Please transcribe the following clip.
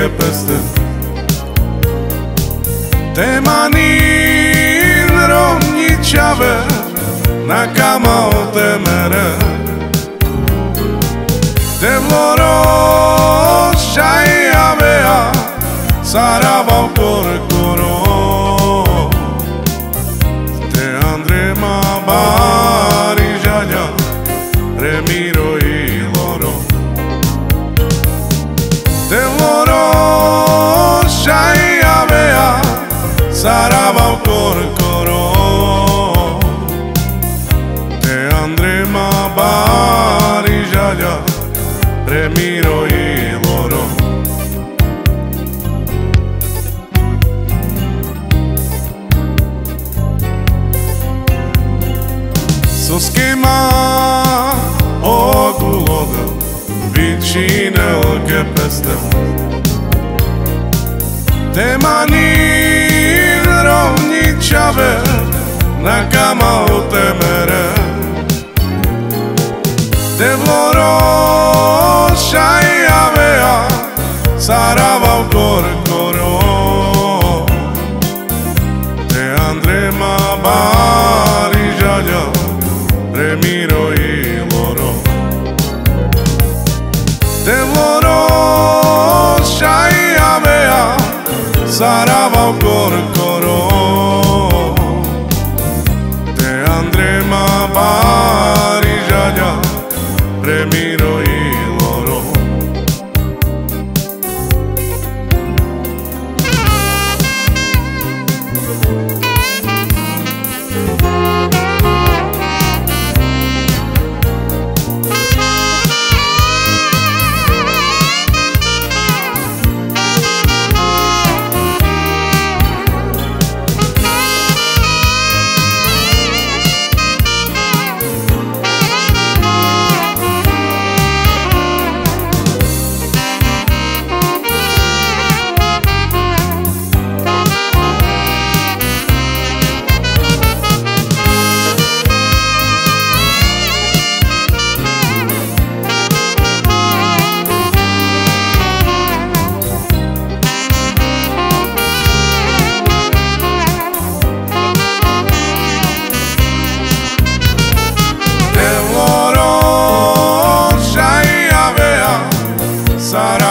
peste. Te manin romničave na kamao te mere. Te vloroša i avea sarava u koro. Te andrema bari žalja remiro i loro. Te vloroša i avea sarava u koro. Te andrema bari žalja remiro i loro. So schema oguloga vicine che peste. Te manin romničave na kamao te mere. Te vloroša i avea sarava u koro. Te andrema bari žalja remiro i loro. Te vloroša i avea sarava u koro. Te andrema bari žalja remiro i loro. Sara